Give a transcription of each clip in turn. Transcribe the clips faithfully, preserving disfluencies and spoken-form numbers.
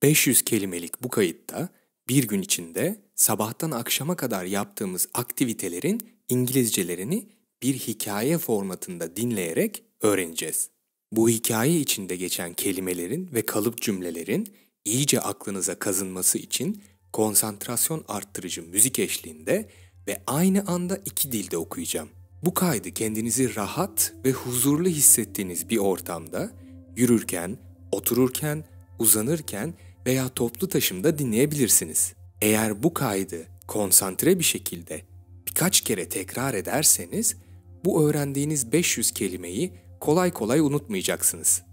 beş yüz kelimelik bu kayıtta bir gün içinde sabahtan akşama kadar yaptığımız aktivitelerin İngilizcelerini bir hikaye formatında dinleyerek öğreneceğiz. Bu hikaye içinde geçen kelimelerin ve kalıp cümlelerin iyice aklınıza kazınması için konsantrasyon arttırıcı müzik eşliğinde ve aynı anda iki dilde okuyacağım. Bu kaydı kendinizi rahat ve huzurlu hissettiğiniz bir ortamda yürürken, otururken, uzanırken veya toplu taşımda dinleyebilirsiniz. Eğer bu kaydı konsantre bir şekilde birkaç kere tekrar ederseniz bu öğrendiğiniz beş yüz kelimeyi kolay kolay unutmayacaksınız.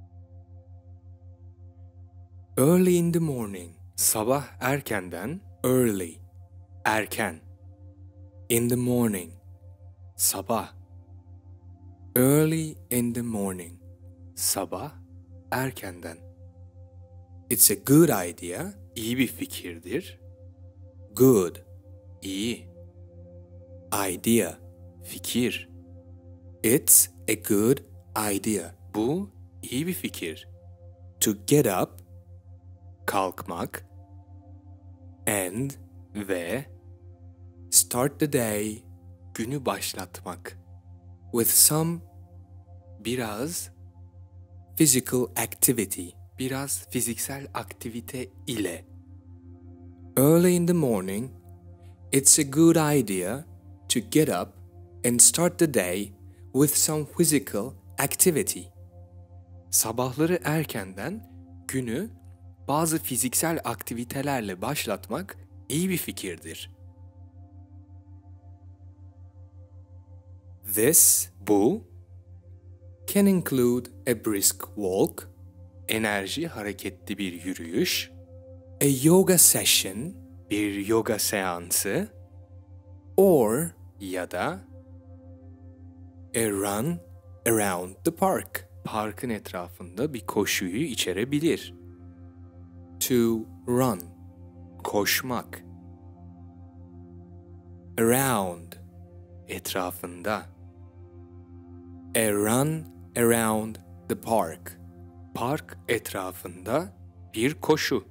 Early in the morning, sabah erkenden, early, erken. In the morning, sabah. Early in the morning, sabah erkenden. It's a good idea, iyi bir fikirdir. Good, iyi. Idea, fikir. It's a good idea. Bu iyi bir fikir. To get up, kalkmak. And ve start the day, günü başlatmak. With some, biraz physical activity, biraz fiziksel aktivite ile. Early in the morning, it's a good idea to get up and start the day with some physical activity. Sabahları erkenden günü bazı fiziksel aktivitelerle başlatmak iyi bir fikirdir. This, bu, can include a brisk walk, enerji hareketli bir yürüyüş, a yoga session, bir yoga seansı, or ya da a run around the park, parkın etrafında bir koşuyu içerebilir. To run, koşmak. Around, etrafında. A run around the park, park etrafında bir koşu.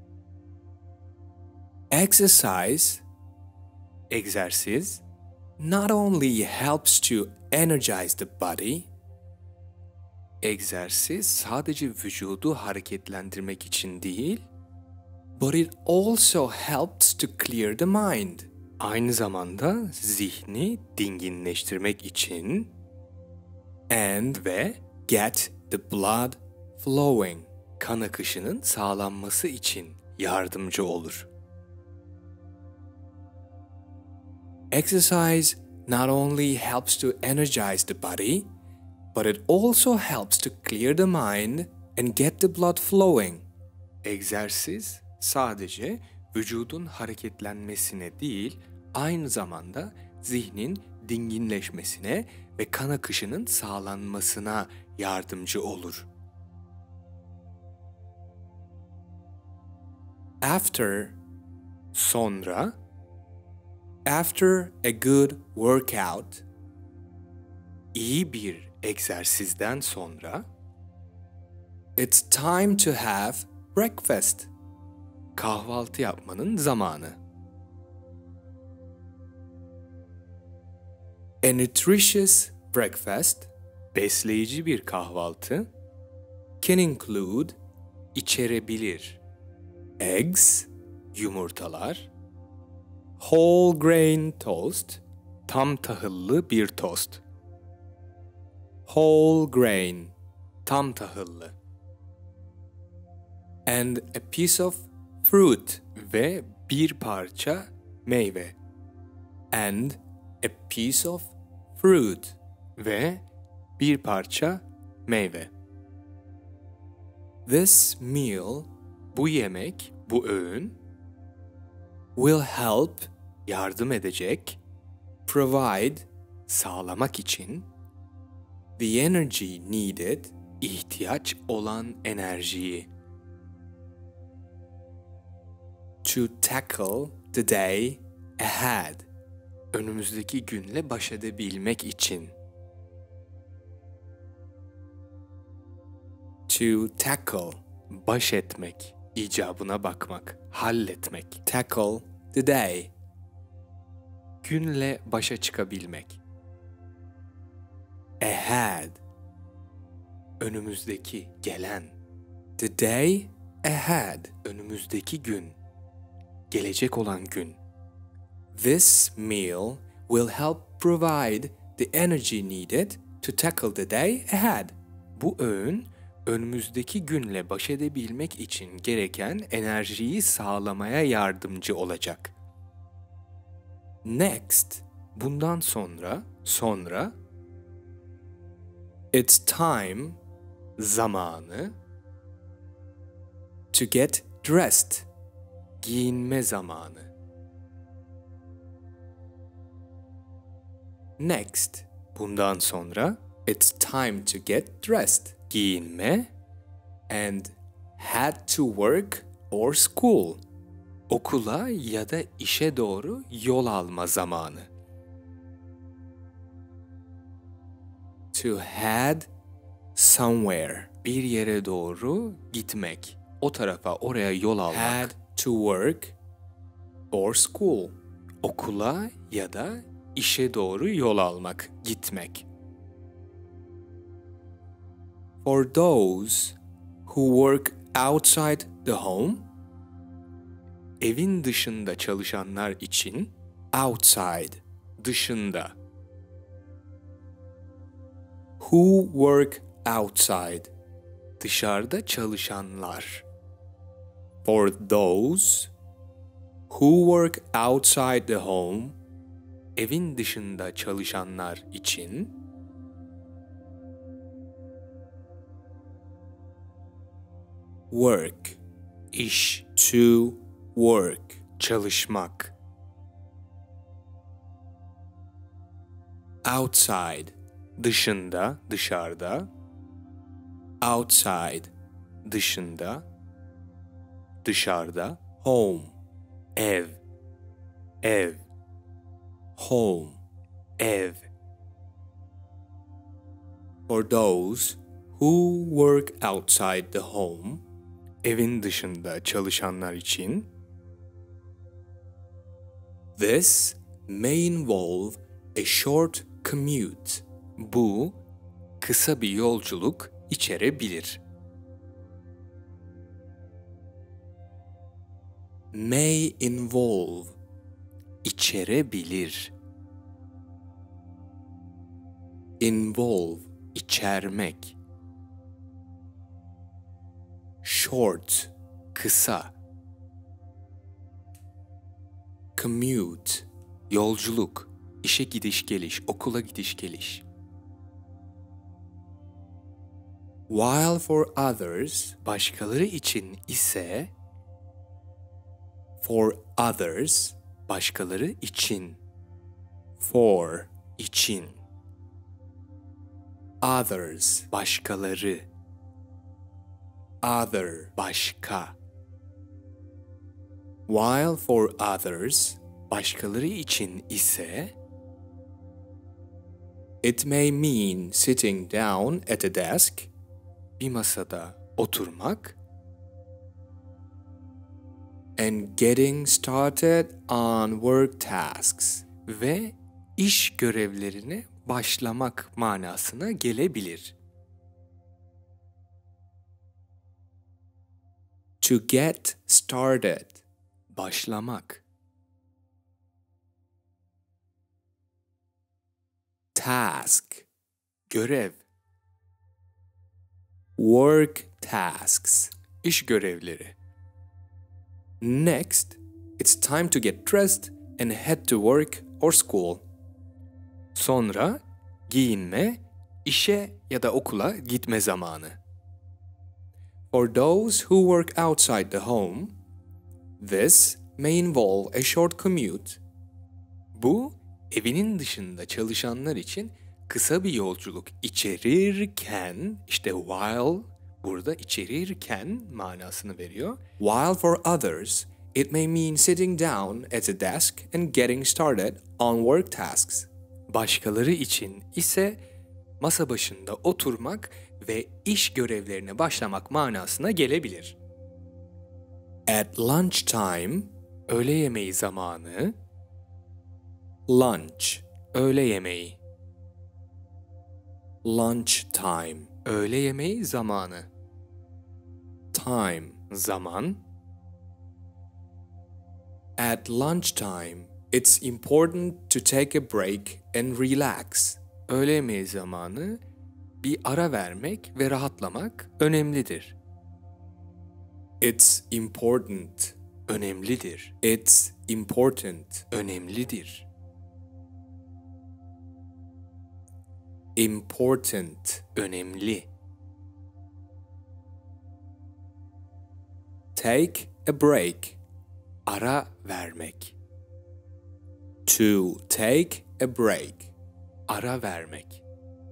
Exercise, egzersiz, not only helps to energize the body, egzersiz sadece vücudu hareketlendirmek için değil, but it also helps to clear the mind. Aynı zamanda zihni dinginleştirmek için and ve get the blood flowing, kan akışının sağlanması için yardımcı olur. Exercise not only helps to energize the body, but it also helps to clear the mind and get the blood flowing. Egzersiz sadece vücudun hareketlenmesine değil, aynı zamanda zihnin dinginleşmesine ve kan akışının sağlanmasına yardımcı olur. After, sonra. After a good workout, iyi bir egzersizden sonra. It's time to have breakfast. Kahvaltı yapmanın zamanı. A nutritious breakfast, besleyici bir kahvaltı, can include, içerebilir, eggs, yumurtalar, whole grain toast, tam tahıllı bir tost. Whole grain, tam tahıllı. And a piece of fruit ve bir parça meyve. And a piece of fruit ve bir parça meyve. This meal, bu yemek, bu öğün, will help, yardım edecek, provide, sağlamak için, the energy needed, ihtiyaç olan enerjiyi. To tackle the day ahead, önümüzdeki günle baş edebilmek için. To tackle, baş etmek, icabına bakmak, halletmek. Tackle the day. Günle başa çıkabilmek. Ahead. Önümüzdeki, gelen. The day ahead. Önümüzdeki gün. Gelecek olan gün. This meal will help provide the energy needed to tackle the day ahead. Bu öğün, önümüzdeki günle baş edebilmek için gereken enerjiyi sağlamaya yardımcı olacak. Next, bundan sonra, sonra. It's time, zamanı. To get dressed, giyinme zamanı. Next, bundan sonra. It's time to get dressed, giyinme. And head to work or school, okula ya da işe doğru yol alma zamanı. To head somewhere, bir yere doğru gitmek, o tarafa, oraya yol almak. Head to work or school, okula ya da işe doğru yol almak, gitmek. For those who work outside the home, evin dışında çalışanlar için outside, dışında. Who work outside, dışarıda çalışanlar. For those who work outside the home, evin dışında çalışanlar için work, iş. To work, çalışmak. Outside, dışında, dışarıda. Outside, dışında, dışarıda. Home, ev, ev. Home, ev. For those who work outside the home, evin dışında çalışanlar için. This may involve a short commute. Bu, kısa bir yolculuk içerebilir. May involve, içerebilir. Involve, içermek. Short, kısa. Commute, yolculuk, işe gidiş geliş, okula gidiş geliş. While for others, başkaları için ise, for others, başkaları için. For, için. Others, başkaları. Other, başka. While for others, başkaları için ise, it may mean sitting down at a desk, bir masada oturmak, and getting started on work tasks ve iş görevlerine başlamak manasına gelebilir. To get started, başlamak. Task, görev. Work tasks, iş görevleri. Next, it's time to get dressed and head to work or school. Sonra giyinme, işe ya da okula gitme zamanı. For those who work outside the home, this may involve a short commute. Bu, evinin dışında çalışanlar için kısa bir yolculuk içerirken, işte while burada içerirken manasını veriyor. While for others, it may mean sitting down at a desk and getting started on work tasks. Başkaları için ise masa başında oturmak ve iş görevlerine başlamak manasına gelebilir. At lunchtime, öğle yemeği zamanı. Lunch, öğle yemeği. Lunchtime, öğle yemeği zamanı. Time, zaman. At lunchtime, it's important to take a break and relax. Öğle yemeği zamanı bir ara vermek ve rahatlamak önemlidir. It's important, önemlidir. It's important, önemlidir. Important, önemli. Take a break, ara vermek. To take a break, ara vermek.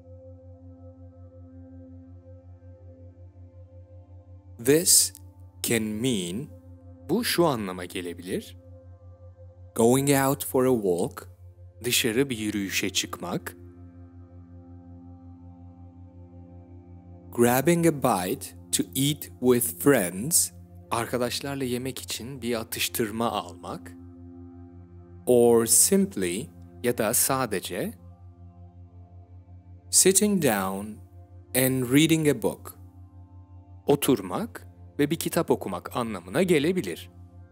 This can mean, bu şu anlama gelebilir. Going out for a walk, dışarı bir yürüyüşe çıkmak. Grabbing a bite to eat with friends, arkadaşlarla yemek için bir atıştırma almak. Or simply, ya da sadece sitting down and reading a book, oturmak ve bir kitap okumak anlamına gelebilir.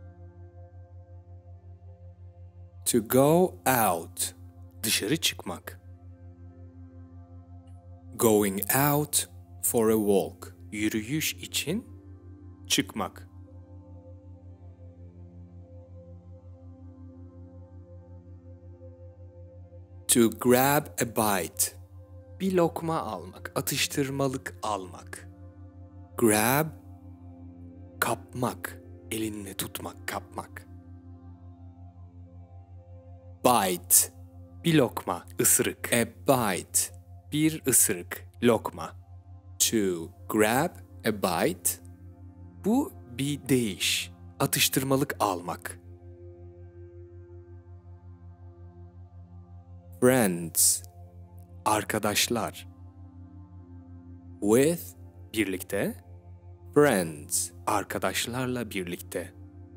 To go out, dışarı çıkmak. Going out for a walk, yürüyüş için çıkmak. To grab a bite, bir lokma almak, atıştırmalık almak. Grab, kapmak, elinle tutmak, kapmak. Bite, bir lokma, ısırık. A bite, bir ısırık, lokma. To grab a bite, bu bir deyiş, atıştırmalık almak. Friends, arkadaşlar. With, birlikte. Friends, arkadaşlarla birlikte.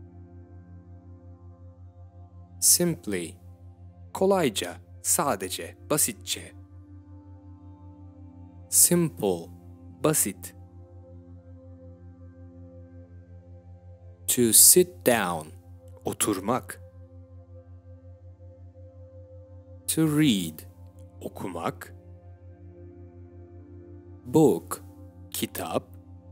Simply, kolayca, sadece, basitçe. Simple, basit. To sit down, oturmak. To read, okumak. Book, kitap.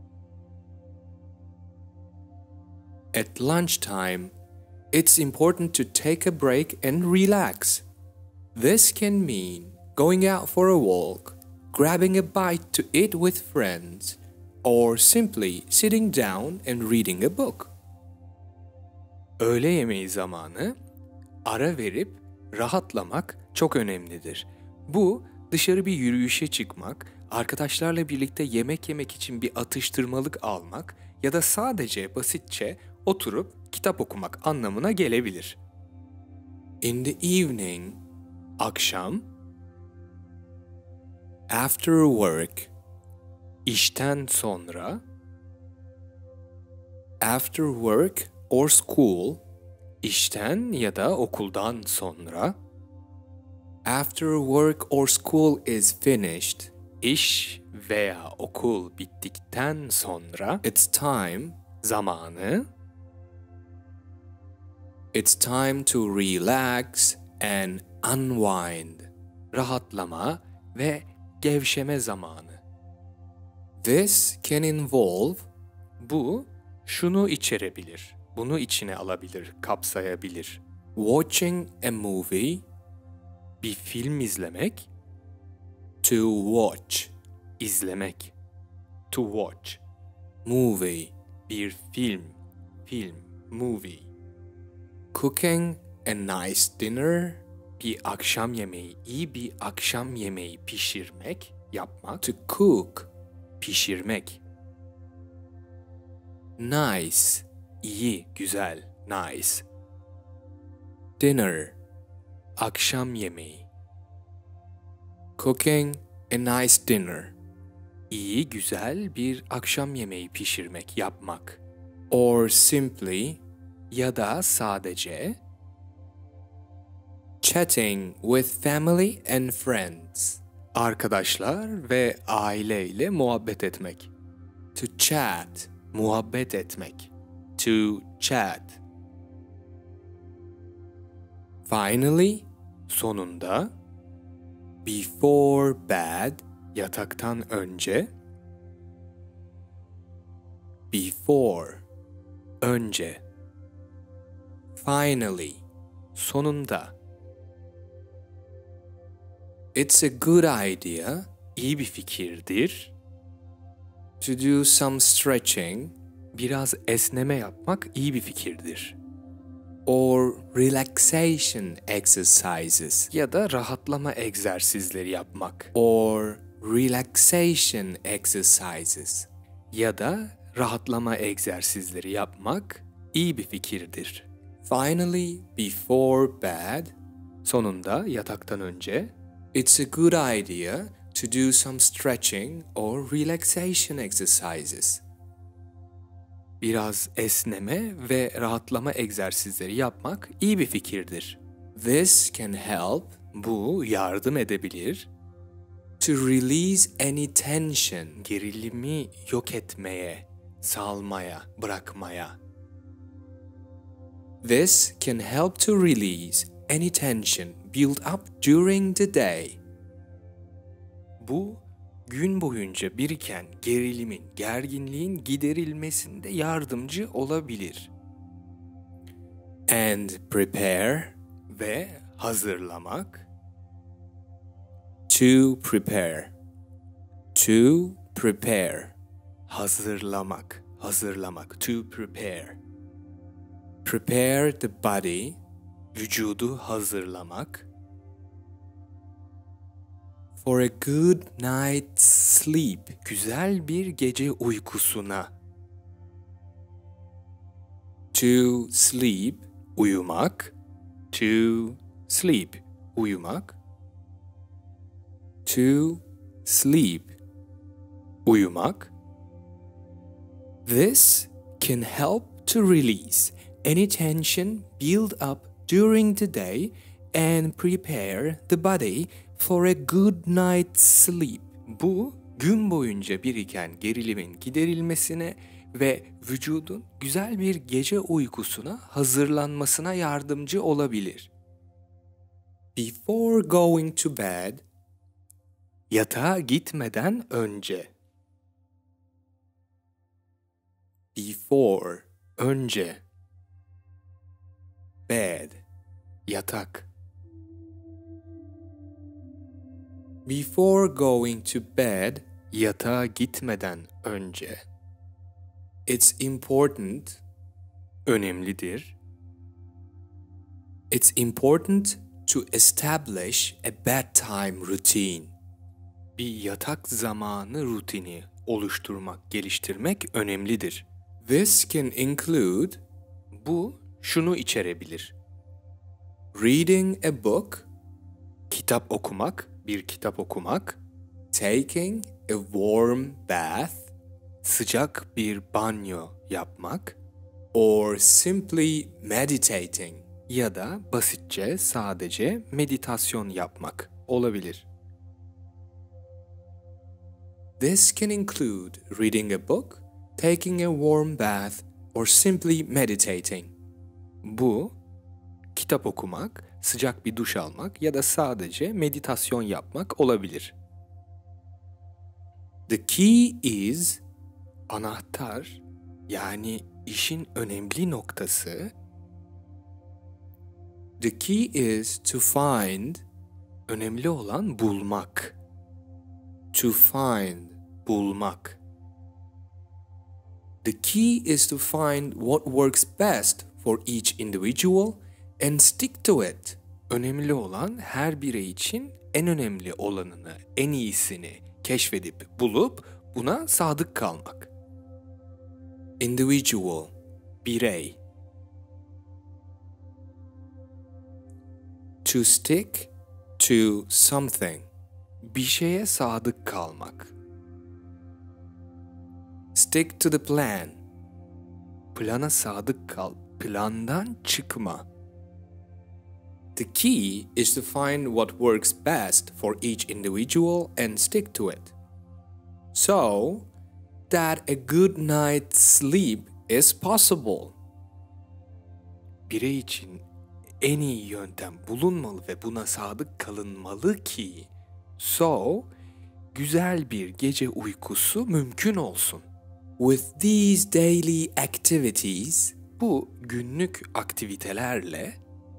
At lunchtime, it's important to take a break and relax. This can mean going out for a walk, grabbing a bite to eat with friends, or simply sitting down and reading a book. Öğle yemeği zamanı, ara verip rahatlamak çok önemlidir. Bu, dışarı bir yürüyüşe çıkmak, arkadaşlarla birlikte yemek yemek için bir atıştırmalık almak ya da sadece basitçe oturup kitap okumak anlamına gelebilir. In the evening, akşam. After work, işten sonra. After work or school, işten ya da okuldan sonra. After work or school is finished, iş veya okul bittikten sonra. It's time, zamanı. It's time to relax and unwind, rahatlama ve gevşeme zamanı. This can involve, bu şunu içerebilir, bunu içine alabilir, kapsayabilir. Watching a movie, bir film izlemek. To watch, izlemek. To watch. Movie, bir film, film, movie. Cooking a nice dinner, bir akşam yemeği, iyi bir akşam yemeği pişirmek, yapmak. To cook, pişirmek. Nice, iyi, güzel, nice. Dinner, akşam yemeği. Cooking a nice dinner, iyi, güzel bir akşam yemeği pişirmek, yapmak. or simply ya da sadece chatting with family and friends. Arkadaşlar ve aileyle muhabbet etmek. To chat, muhabbet etmek. To chat. Finally, sonunda. Before bed, yataktan önce. Before, önce. Finally, sonunda. It's a good idea, iyi bir fikirdir. To do some stretching, biraz esneme yapmak iyi bir fikirdir. Or relaxation exercises, ya da rahatlama egzersizleri yapmak. Or relaxation exercises, ya da rahatlama egzersizleri yapmak iyi bir fikirdir. Finally, before bed, sonunda yataktan önce. It's a good idea to do some stretching or relaxation exercises. Biraz esneme ve rahatlama egzersizleri yapmak iyi bir fikirdir. This can help, bu yardım edebilir. To release any tension, gerilimi yok etmeye, salmaya, bırakmaya. This can help to release any tension built up during the day. Bu, gün boyunca biriken gerilimin, gerginliğin giderilmesinde yardımcı olabilir. And prepare, ve hazırlamak. To prepare. To prepare. Hazırlamak, hazırlamak. To prepare. Prepare the body, vücudu hazırlamak. For a good night's sleep, güzel bir gece uykusuna. To sleep, uyumak. To sleep, uyumak. To sleep, uyumak. This can help to release any tension built up during the day and prepare the body for a good night's sleep. Bu, gün boyunca biriken gerilimin giderilmesine ve vücudun güzel bir gece uykusuna hazırlanmasına yardımcı olabilir. Before going to bed, yatağa gitmeden önce. Before, önce. Bed, yatak. Before going to bed, yatağa gitmeden önce. It's important, önemlidir. It's important to establish a bedtime routine. Bir yatak zamanı rutini oluşturmak, geliştirmek önemlidir. This can include, bu şunu içerebilir. Reading a book, kitap okumak, bir kitap okumak. Taking a warm bath, sıcak bir banyo yapmak. Or simply meditating, ya da basitçe sadece meditasyon yapmak olabilir. This can include reading a book, taking a warm bath, or simply meditating. Bu, kitap okumak, sıcak bir duş almak ya da sadece meditasyon yapmak olabilir. The key is, anahtar, yani işin önemli noktası. The key is to find, önemli olan bulmak. To find, bulmak. The key is to find what works best for each individual and stick to it. Önemli olan her birey için en önemli olanını, en iyisini keşfedip bulup buna sadık kalmak. Individual, birey. To stick to something, bir şeye sadık kalmak. Stick to the plan, Plana sadık kal. Plandan çıkma. The key is to find what works best for each individual and stick to it. So that a good night's sleep is possible. Birey için en iyi yöntem bulunmalı ve buna sadık kalınmalı ki so güzel bir gece uykusu mümkün olsun. With these daily activities, bu günlük aktivitelerle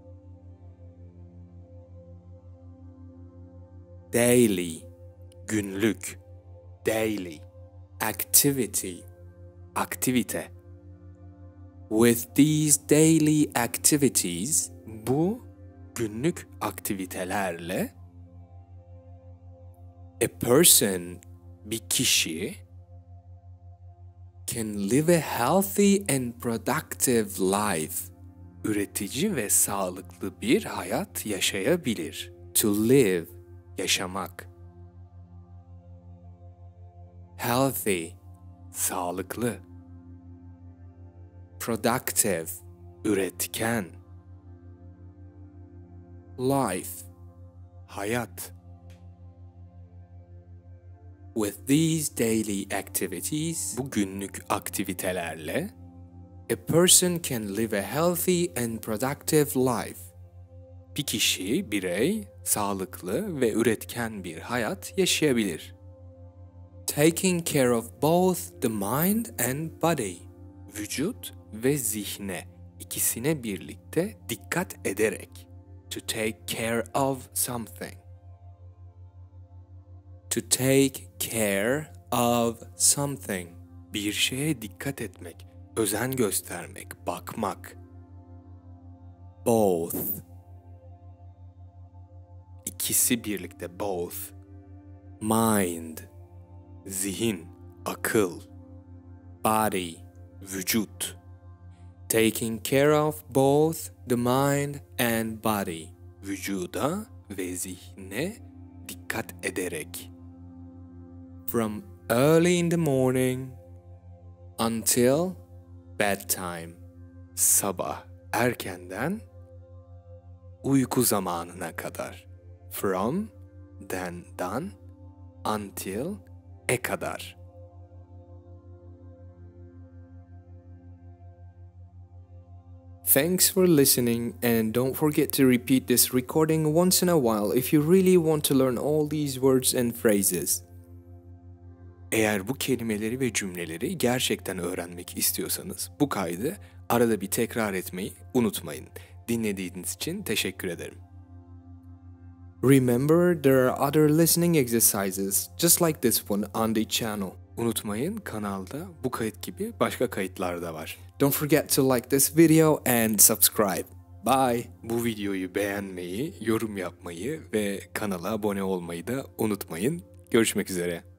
daily, günlük, daily, activity, aktivite. With these daily activities, bu günlük aktivitelerle a person, bir kişi can live a healthy and productive life, üretici ve sağlıklı bir hayat yaşayabilir. To live, yaşamak. Healthy, sağlıklı. Productive, üretken. Life, hayat. With these daily activities, bu günlük aktivitelerle, a person can live a healthy and productive life. Bir kişi, birey, sağlıklı ve üretken bir hayat yaşayabilir. Taking care of both the mind and body, vücut ve zihne, ikisine birlikte dikkat ederek. To take care of something. To take care of something. Bir şeye dikkat etmek, özen göstermek, bakmak. Both. İkisi birlikte both. Mind. Zihin, akıl. Body. Vücut. Taking care of both the mind and body. Vücuda ve zihne dikkat ederek. From early in the morning until bedtime. Sabah erkenden uyku zamanına kadar. From, then'dan, until, e kadar. Thanks for listening, and don't forget to repeat this recording once in a while if you really want to learn all these words and phrases. Eğer bu kelimeleri ve cümleleri gerçekten öğrenmek istiyorsanız bu kaydı arada bir tekrar etmeyi unutmayın. Dinlediğiniz için teşekkür ederim. Remember, there are other listening exercises just like this one on the channel. Unutmayın, kanalda bu kayıt gibi başka kayıtlar da var. Don't forget to like this video and subscribe. Bye. Bu videoyu beğenmeyi, yorum yapmayı ve kanala abone olmayı da unutmayın. Görüşmek üzere.